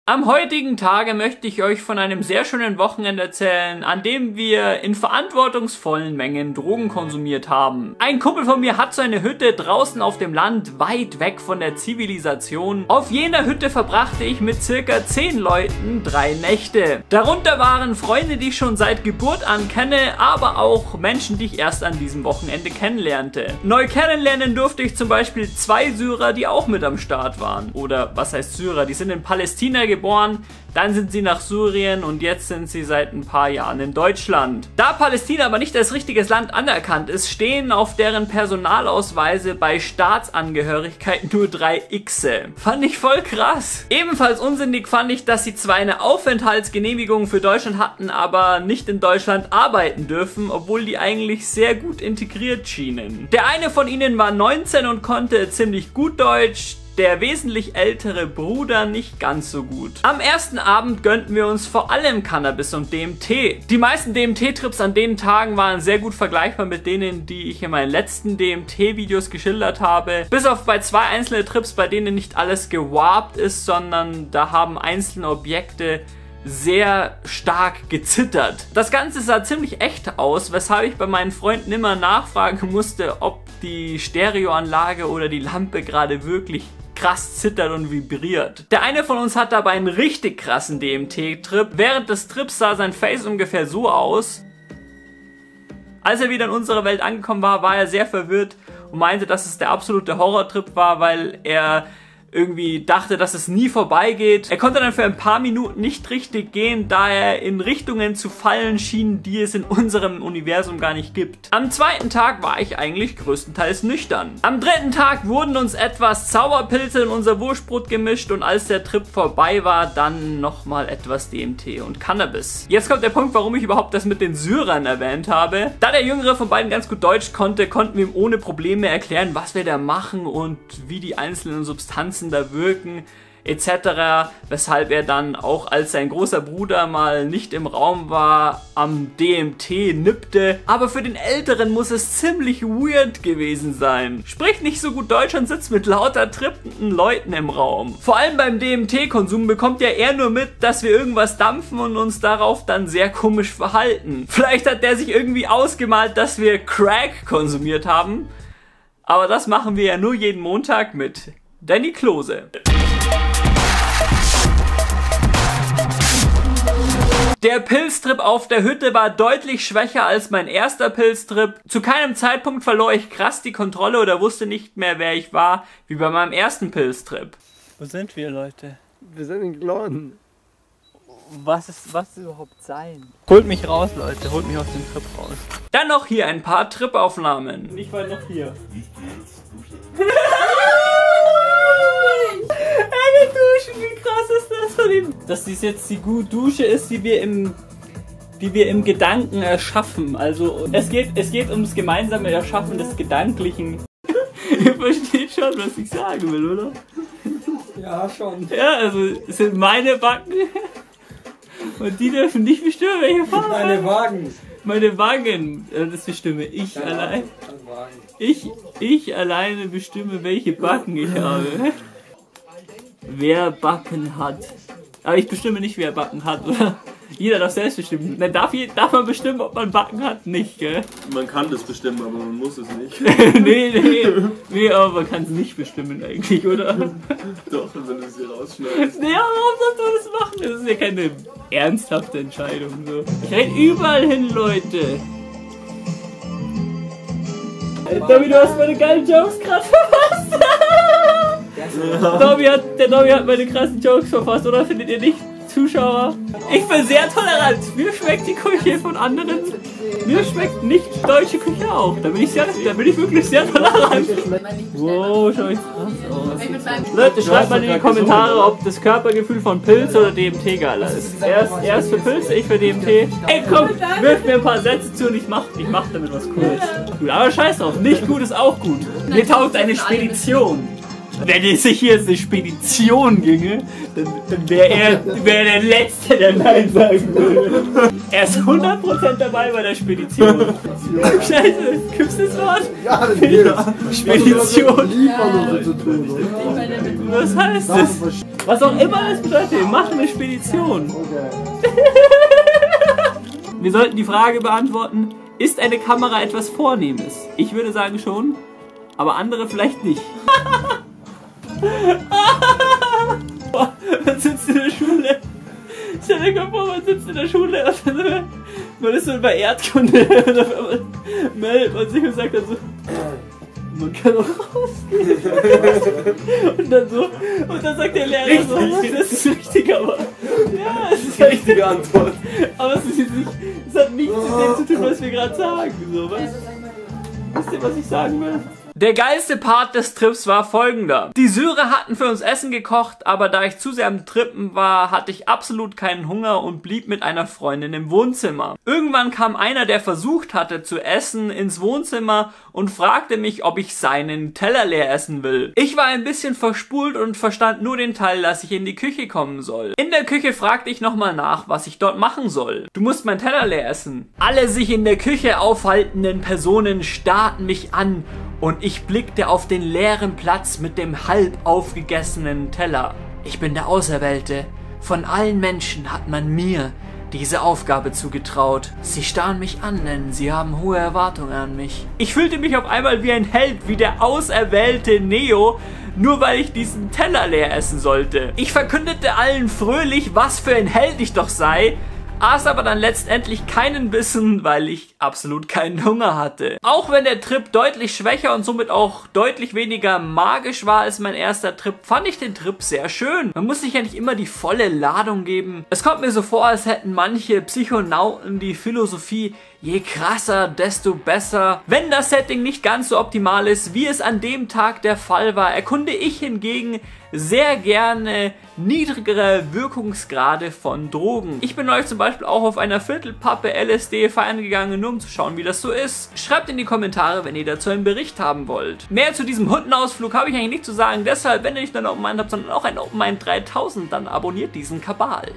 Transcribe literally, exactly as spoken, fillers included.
Am heutigen Tage möchte ich euch von einem sehr schönen Wochenende erzählen, an dem wir in verantwortungsvollen Mengen Drogen konsumiert haben. Ein Kumpel von mir hat so eine Hütte draußen auf dem Land, weit weg von der Zivilisation. Auf jener Hütte verbrachte ich mit circa zehn Leuten drei Nächte. Darunter waren Freunde, die ich schon seit Geburt an kenne, aber auch Menschen, die ich erst an diesem Wochenende kennenlernte. Neu kennenlernen durfte ich zum Beispiel zwei Syrer, die auch mit am Start waren. Oder was heißt Syrer? Die sind in Palästina geboren. Geboren, dann sind sie nach Syrien und jetzt sind sie seit ein paar Jahren in Deutschland. Da Palästina aber nicht als richtiges Land anerkannt ist, stehen auf deren Personalausweise bei Staatsangehörigkeit nur drei Xe. Fand ich voll krass. Ebenfalls unsinnig fand ich, dass sie zwar eine Aufenthaltsgenehmigung für Deutschland hatten, aber nicht in Deutschland arbeiten dürfen, obwohl die eigentlich sehr gut integriert schienen. Der eine von ihnen war neunzehn und konnte ziemlich gut Deutsch. Der wesentlich ältere Bruder nicht ganz so gut. Am ersten Abend gönnten wir uns vor allem Cannabis und D M T. Die meisten D M T-Trips an den Tagen waren sehr gut vergleichbar mit denen, die ich in meinen letzten D M T-Videos geschildert habe. Bis auf bei zwei einzelne Trips, bei denen nicht alles gewarpt ist, sondern da haben einzelne Objekte sehr stark gezittert. Das Ganze sah ziemlich echt aus, weshalb ich bei meinen Freunden immer nachfragen musste, ob die Stereoanlage oder die Lampe gerade wirklich krass zittert und vibriert. Der eine von uns hat dabei einen richtig krassen D M T-Trip. Während des Trips sah sein Face ungefähr so aus. Als er wieder in unserer Welt angekommen war, war er sehr verwirrt und meinte, dass es der absolute Horrortrip war, weil er irgendwie dachte, dass es nie vorbeigeht. Er konnte dann für ein paar Minuten nicht richtig gehen, da er in Richtungen zu fallen schien, die es in unserem Universum gar nicht gibt. Am zweiten Tag war ich eigentlich größtenteils nüchtern. Am dritten Tag wurden uns etwas Zauberpilze in unser Wurstbrot gemischt und als der Trip vorbei war, dann nochmal etwas D M T und Cannabis. Jetzt kommt der Punkt, warum ich überhaupt das mit den Syrern erwähnt habe. Da der Jüngere von beiden ganz gut Deutsch konnte, konnten wir ihm ohne Probleme erklären, was wir da machen und wie die einzelnen Substanzen da wirken et cetera, weshalb er dann auch, als sein großer Bruder mal nicht im Raum war, am D M T nippte. Aber für den Älteren muss es ziemlich weird gewesen sein. Spricht nicht so gut Deutsch und sitzt mit lauter trippenden Leuten im Raum. Vor allem beim D M T-Konsum bekommt ja er nur mit, dass wir irgendwas dampfen und uns darauf dann sehr komisch verhalten. Vielleicht hat der sich irgendwie ausgemalt, dass wir Crack konsumiert haben. Aber das machen wir ja nur jeden Montag mit Danny Klose. Der Pilztrip auf der Hütte war deutlich schwächer als mein erster Pilztrip. Zu keinem Zeitpunkt verlor ich krass die Kontrolle oder wusste nicht mehr, wer ich war, wie bei meinem ersten Pilztrip. Wo sind wir, Leute? Wir sind in Glonn. Was ist, was ist überhaupt sein? Holt mich raus, Leute, holt mich aus dem Trip raus. Dann noch hier ein paar Tripaufnahmen. Nicht weit noch hier. Eine Dusche, wie krass ist das von ihm? Dass dies jetzt die gute Dusche ist, die wir im, die wir im Gedanken erschaffen. Also es geht, es geht ums gemeinsame Erschaffen des Gedanklichen. Ihr versteht schon, was ich sagen will, oder? Ja, schon. Ja, also es sind meine Backen und die dürfen nicht bestimmen, welche Farbe. Meine Wagen. Meine Wagen, das bestimme ich Ja, allein. Ich, ich alleine bestimme, welche Backen ich habe. Wer Backen hat. Aber ich bestimme nicht, wer Backen hat, oder? Jeder darf selbst bestimmen. Dann darf, darf man bestimmen, ob man Backen hat, nicht, gell? Man kann das bestimmen, aber man muss es nicht. nee, nee, nee, aber man kann es nicht bestimmen eigentlich, oder? Doch, wenn du es hier rausschneidest. Nee, aber warum sollst du das machen? Das ist ja keine ernsthafte Entscheidung, so. Ich rede überall hin, Leute. Dobby, du hast meine geilen Jokes gerade verfasst. Dobby hat, der Dobby hat meine krassen Jokes verfasst, oder findet ihr nicht, Zuschauer? Ich bin sehr tolerant. Mir schmeckt die Küche von anderen. Mir schmeckt nicht deutsche Küche auch. Da bin ich, sehr, da bin ich wirklich sehr tolerant. Wow, schau ich krass aus. Leute, schreibt mal in die Kommentare, ob das Körpergefühl von Pilz oder D M T geiler ist. Erst, erst für Pilze, ich für D M T. Ey, komm, wirf mir ein paar Sätze zu und ich mach, ich mach damit was Cooles. Gut, aber scheiß drauf, nicht gut ist auch gut. Mir taugt eine Spedition. Wenn es sich hier eine Spedition ginge, dann, dann wäre er wär der Letzte, der Nein sagen würde. Er ist hundert Prozent dabei bei der Spedition. Scheiße, gibt's das Wort? Ja, das geht. Spedition. Liefern und so zu tun, oder? Was heißt das? Was auch immer das bedeutet, wir machen eine Spedition. Wir sollten die Frage beantworten, ist eine Kamera etwas Vornehmes? Ich würde sagen schon, aber andere vielleicht nicht. Man sitzt in der Schule. Stell dir vor, man sitzt in der Schule und dann, man ist so bei Erdkunde und auf einmal meldet man sich und sagt dann so, man kann auch rausgehen. Und dann so, und dann sagt der Lehrer richtig. So, das ist richtig, aber ja, es ist die richtige Antwort. Aber es, ist nicht, es hat nichts mit dem zu tun, was wir gerade sagen. So, was? Wisst ihr, was ich sagen will? Der geilste Part des Trips war folgender. Die Syrer hatten für uns Essen gekocht, aber da ich zu sehr am Trippen war, hatte ich absolut keinen Hunger und blieb mit einer Freundin im Wohnzimmer. Irgendwann kam einer, der versucht hatte zu essen, ins Wohnzimmer und fragte mich, ob ich seinen Teller leer essen will. Ich war ein bisschen verspult und verstand nur den Teil, dass ich in die Küche kommen soll. In der Küche fragte ich nochmal nach, was ich dort machen soll. Du musst meinen Teller leer essen. Alle sich in der Küche aufhaltenden Personen starrten mich an und ich blickte auf den leeren Platz mit dem halb aufgegessenen Teller. Ich bin der Auserwählte. Von allen Menschen hat man mir diese Aufgabe zugetraut. Sie starren mich an, denn sie haben hohe Erwartungen an mich. Ich fühlte mich auf einmal wie ein Held, wie der auserwählte Neo, nur weil ich diesen Teller leer essen sollte. Ich verkündete allen fröhlich, was für ein Held ich doch sei, aß aber dann letztendlich keinen Bissen, weil ich absolut keinen Hunger hatte. Auch wenn der Trip deutlich schwächer und somit auch deutlich weniger magisch war als mein erster Trip, fand ich den Trip sehr schön. Man muss sich ja nicht immer die volle Ladung geben. Es kommt mir so vor, als hätten manche Psychonauten die Philosophie, je krasser, desto besser. Wenn das Setting nicht ganz so optimal ist, wie es an dem Tag der Fall war, erkunde ich hingegen sehr gerne niedrigere Wirkungsgrade von Drogen. Ich bin euch zum Beispiel auch auf einer Viertelpappe L S D feiern gegangen, nur um zu schauen, wie das so ist. Schreibt in die Kommentare, wenn ihr dazu einen Bericht haben wollt. Mehr zu diesem Hundenausflug habe ich eigentlich nicht zu sagen, deshalb, wenn ihr nicht nur ein Open Mind habt, sondern auch ein Open Mind dreitausend, dann abonniert diesen Kabal.